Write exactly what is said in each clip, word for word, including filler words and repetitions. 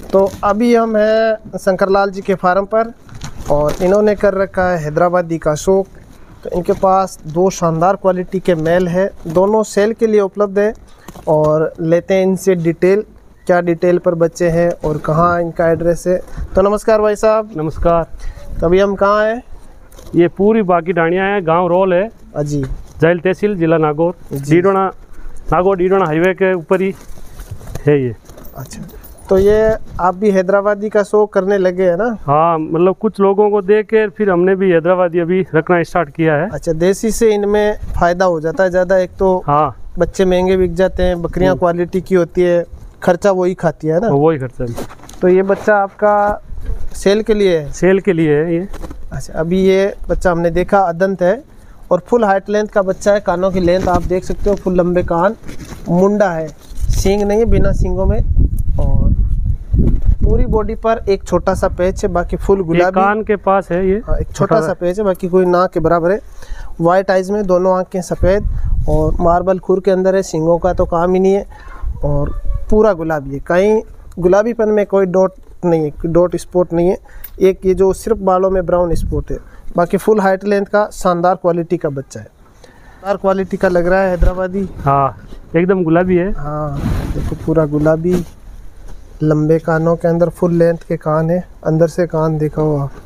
तो अभी हम हैं शंकरलाल जी के फार्म पर और इन्होंने कर रखा है हैदराबादी का शौक। तो इनके पास दो शानदार क्वालिटी के मेल है, दोनों सेल के लिए उपलब्ध है और लेते हैं इनसे डिटेल, क्या डिटेल पर बच्चे हैं और कहाँ इनका एड्रेस है। तो नमस्कार भाई साहब। नमस्कार। तो अभी हम कहाँ हैं? ये पूरी बाकी डाणिया है, गांव रोल है अजी, झैल तहसील, जिला नागौर। डीडोना नागौर डीडोना हाईवे के ऊपर ही है ये। अच्छा, तो ये आप भी हैदराबादी का शौक करने लगे हैं ना? हाँ, मतलब कुछ लोगों को देख के फिर हमने भी हैदराबादी अभी रखना स्टार्ट किया है। अच्छा, देसी से इनमें फ़ायदा हो जाता है ज़्यादा, एक तो हाँ बच्चे महंगे बिक जाते हैं, बकरियां क्वालिटी की होती है, खर्चा वही खाती है ना? वही खर्चा है। तो ये बच्चा आपका सेल के लिए है? सेल के लिए है ये। अच्छा, अभी ये बच्चा हमने देखा अदंत है और फुल हाइट लेंथ का बच्चा है। कानों की लेंथ आप देख सकते हो, फुल लंबे कान, मुंडा है, सींग नहीं है, बिना सींगों में, और पूरी बॉडी पर एक छोटा सा पैच है, बाकी फुल गुलाबी। कान के पास है ये, हाँ, एक छोटा सा पैच है, बाकी कोई नाक के बराबर है। वाइट आइज में, दोनों आंखें सफ़ेद और मार्बल खुर के अंदर है, सींगों का तो काम ही नहीं है और पूरा गुलाबी है। कहीं गुलाबीपन में कोई डॉट नहीं है, डॉट स्पॉट नहीं है। एक ये जो सिर्फ बालों में ब्राउन स्पॉट है, बाकी फुल हाइट लेंथ का शानदार क्वालिटी का बच्चा है। शानदार क्वालिटी का लग रहा है हैदराबादी। हाँ, एकदम गुलाबी है। हाँ देखो, पूरा गुलाबी, लंबे कानों के अंदर फुल लेंथ के कान है, अंदर से कान देखा हो आप।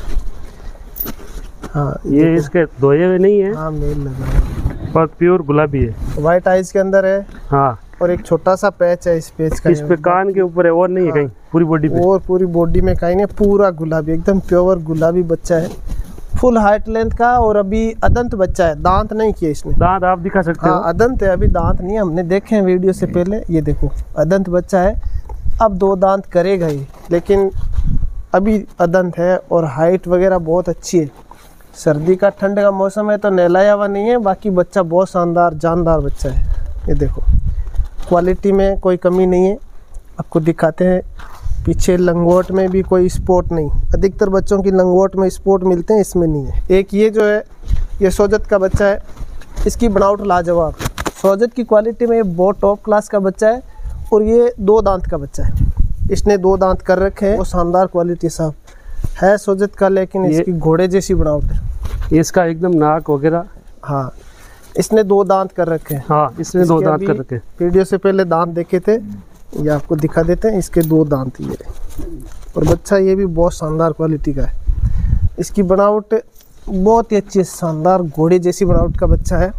हाँ, ये इसके धोए हुए नहीं है। हाँ, मेल लगा है, पर प्योर गुलाबी है। वाइट आइज के अंदर है। हाँ, और एक छोटा सा पैच है इस पैच का, इस पे कान के ऊपर है और नहीं है। हाँ, कहीं पूरी बॉडी पे, और पूरी बॉडी में कहीं नहीं, पूरा गुलाबी, एकदम प्योर गुलाबी बच्चा है, फुल हाइट लेंथ का। और अभी अदंत बच्चा है, दांत नहीं किए इसने। दांत आप दिखा सकते हो। हाँ, अदंत है, अभी दांत नहीं है, हमने देखे हैं वीडियो से पहले। ये देखो, अदंत बच्चा है, अब दो दांत करेगा ही, लेकिन अभी अदंत है और हाइट वगैरह बहुत अच्छी है। सर्दी का ठंड का मौसम है तो नहलाया हुआ नहीं है, बाकी बच्चा बहुत शानदार जानदार बच्चा है। ये देखो, क्वालिटी में कोई कमी नहीं है। आपको दिखाते हैं, पीछे लंगोट में भी कोई स्पॉट नहीं। अधिकतर बच्चों की लंगोट में स्पॉट मिलते हैं, इसमें नहीं है। एक ये जो है, ये सोजत का बच्चा है, इसकी बनावट लाजवाब। सोजत की क्वालिटी में ये बहुत टॉप क्लास का बच्चा है। और ये दो दांत का बच्चा है, इसने दो दांत कर रखे हैं, वो शानदार क्वालिटी साहब है सोजत का, लेकिन इसकी घोड़े जैसी बनावट है। इसका एकदम नाक वगैरह। हाँ, इसने दो दांत कर रखे हैं। हाँ, इसने दो दांत कर रखे हैं। वीडियो से पहले दांत देखे थे, ये आपको दिखा देते हैं, इसके दो दांत ये। और बच्चा ये भी बहुत शानदार क्वालिटी का है, इसकी बनावट बहुत ही अच्छी है, शानदार घोड़े जैसी बनावट का बच्चा है।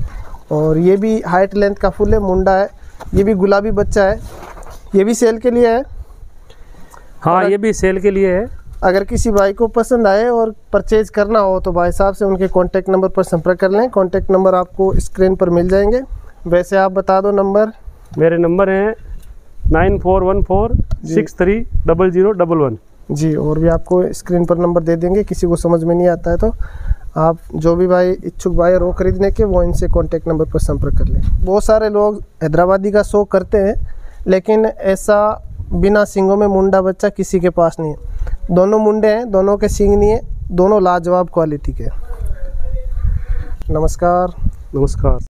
और ये भी हाइट लेंथ का फुल है, मुंडा है, ये भी गुलाबी बच्चा है, ये भी सेल के लिए है। हाँ, ये भी सेल के लिए है। अगर किसी भाई को पसंद आए और परचेज करना हो तो भाई साहब से उनके कॉन्टैक्ट नंबर पर संपर्क कर लें। कॉन्टैक्ट नंबर आपको स्क्रीन पर मिल जाएंगे। वैसे आप बता दो नंबर। मेरे नंबर हैं nine four one four six three double zero double one जी। और भी आपको स्क्रीन पर नंबर दे देंगे, किसी को समझ में नहीं आता है तो आप जो भी भाई इच्छुक भाई रो खरीदने के, वो इनसे कॉन्टैक्ट नंबर पर संपर्क कर लें। बहुत सारे लोग हैदराबादी का शौक करते हैं, लेकिन ऐसा बिना सींगों में मुंडा बच्चा किसी के पास नहीं है। दोनों मुंडे हैं, दोनों के सींग नहीं है, दोनों लाजवाब क्वालिटी के। नमस्कार। नमस्कार।